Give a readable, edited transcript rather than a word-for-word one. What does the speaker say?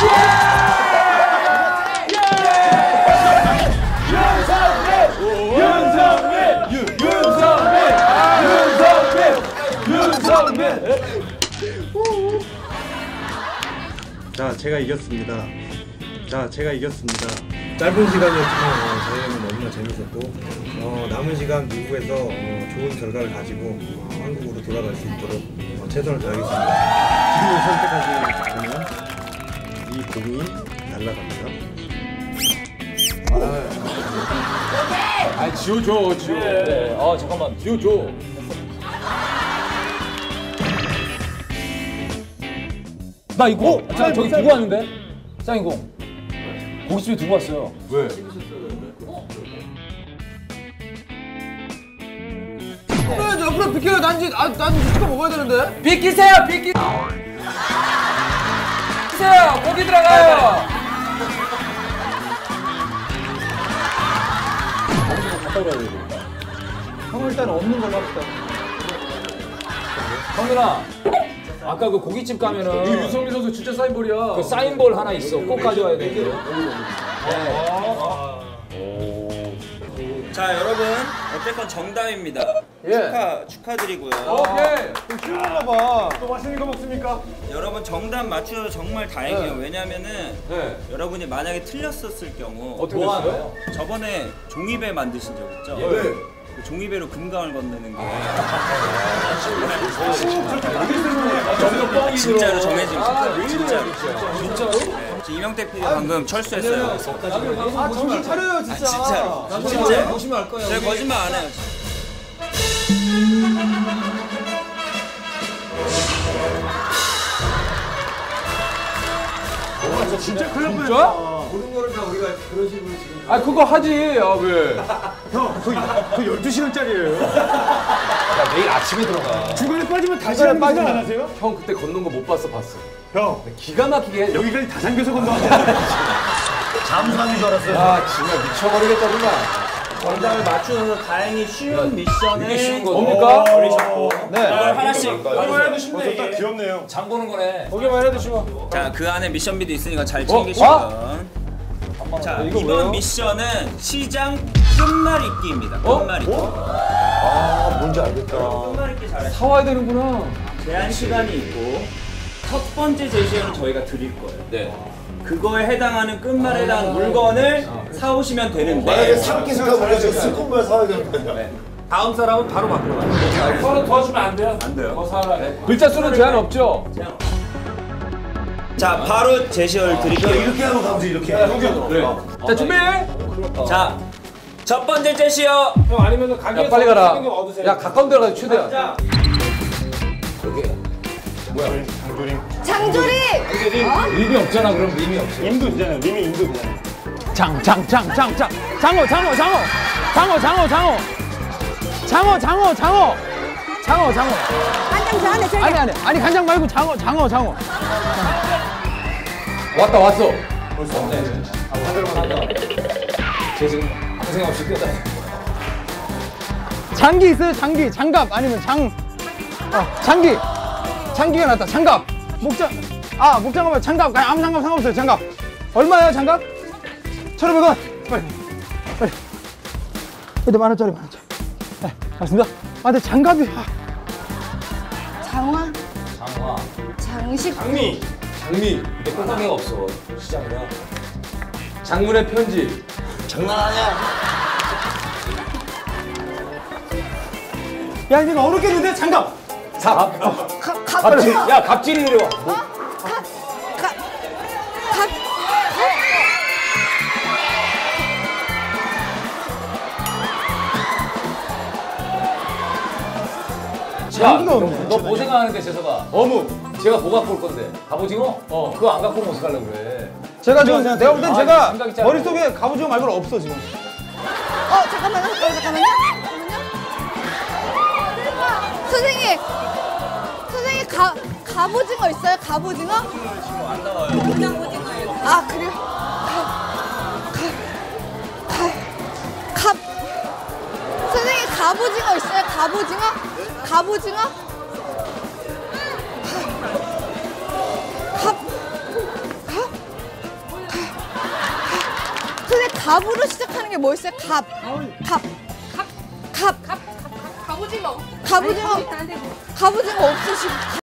자, 제가 이겼습니다. 짧은 시간이었지만 저희는 너무나 재밌었고 남은 시간 미국에서 좋은 결과를 가지고 한국으로 돌아갈 수 있도록 최선을 다하겠습니다. 지금 선택하시면 이 공이 날아갑니다. 아, 지워줘. 네. 잠깐만. 지워줘. 나 이거 저기 두고 왔는데? 쌍인공 고깃집에 두고 왔어요. 왜? 옆으로 비켜요. 난 치킨 먹어야 되는데. 비키세요. 비키세요. 고기 들어가요. 형 일단 없는 걸로 합시다. 성민아, 아까 그 고깃집 가면은 이 유성민 선수 진짜 사인볼이야. 그 사인볼 하나 있어. 꼭 가져와야 돼. 자, 여러분 어쨌건 정답입니다. 축하드리고요. 오케이. 쉬운가 봐. 또 맛있는 거 먹습니까? 여러분 정답 맞추셔서 정말 다행이에요. 왜냐면은 여러분이 만약에 틀렸었을 경우 어떻게 됐어요? 저번에 종이배 만드신 적 있죠? 그 종이배로 금강을 건너는 게 진짜로 정해진 거예요. 진짜로? 지금 이명택 PD 방금 철수했어요. 정신 차려요 진짜. 진짜로. 진짜. 보시면 알 거예요. 제가 거짓말 안 해요. 진짜 큰일 날 뻔했어. 모든 거를 다 우리가 그런 식으로 지금. 아, 그거 하지. 왜? 형, 그 12시간짜리예요. 야, 내일 아침에 들어가. 중간에 빠지면 다시 하는 생각 안 하세요? 형 그때 걷는 거 못 봤어. 형, 기가 막히게 해. 여기까지 다 잠겨서 건너왔잖아. 잠수하는 줄 알았어요. 아, 정말 미쳐버리겠다 정말. 정답을 맞추셔서 다행히 쉬운 미션을 쉬운 거 뭡니까? 버리셨고 네. 이걸 하나씩 해도 쉽네. 귀엽네요. 장 보는 거네. 거기만 해도 쉬워. 자, 그 안에 미션비도 있으니까 잘 챙기시면 자, 이번 뭐예요? 미션은 시장 끝말잇기입니다. 끝말잇기. 뭔지 알겠다. 끝말잇기 잘하시면 사와야 되는구나. 제한 시간이 있고 첫 번째 제시어는 저희가 드릴 거예요. 네. 그거에 해당하는 끝말에 해당하는 물건을 사오시면 되는데 삼키스가 우리가 스콘걸 사야 되는 거야. 다음 사람은 바로 바꾸러 가요. 서로 도와주면 안 돼요? 안 돼요. 더 살아. 글자 수는 제한 없죠? 자, 바로 제시어를 드릴게요. 이렇게 하고 가보지, 이렇게. 자, 준비! 자, 첫 번째 제시어. 형 아니면 가게에서 야, 빨리 가라. 생긴 거 얻으세요. 야, 가까운 데 가서 최대한. 자, 장조림! 림이 없잖아. 그럼 림이 없어. 임도 있잖아요. 님이 임도 있잖아요. 간장 저 안에 저기. 아니 간장 말고 장어. 왔어. 벌써 없네. 쟤 지금 고생 없이 뛰어다. 장기 있어요? 장갑 아니면 장기가 낫다. 장갑. 목장갑 장갑. 아무 장갑 상관없어요. 장갑. 얼마예요 장갑? 1,500원. 빨리. 근데 10,000원짜리. 네, 알겠습니다. 근데 장갑이. 장화? 장식? 장미. 근데 꼼꼼이가 없어. 시장이라. 장문의 편지. 장난 아니야. 야, 이거 어렵겠는데 장갑. 갑질. 야, 갑질이 내려와. 야, 너 뭐 생각하는데, 재석아? 어묵. 제가 뭐 갖고 올 건데? 갑오징어? 그거 안 갖고 오면 어떡하려고 그래? 제가 지금 내가 볼 땐 제가 생각 있잖아. 머릿속에 갑오징어 말고는 없어 지금. 잠깐만요. 선생님 갑오징어 있어요? 갑오징어? 안 나와요. 갑오징어예요. 아 그래요? 갑 선생님 갑오징어 있어요? 갑오징어? 갑으로 시작하는 게 뭐 있어요? 갑. 갑오징어. 갑오징어 없으시고.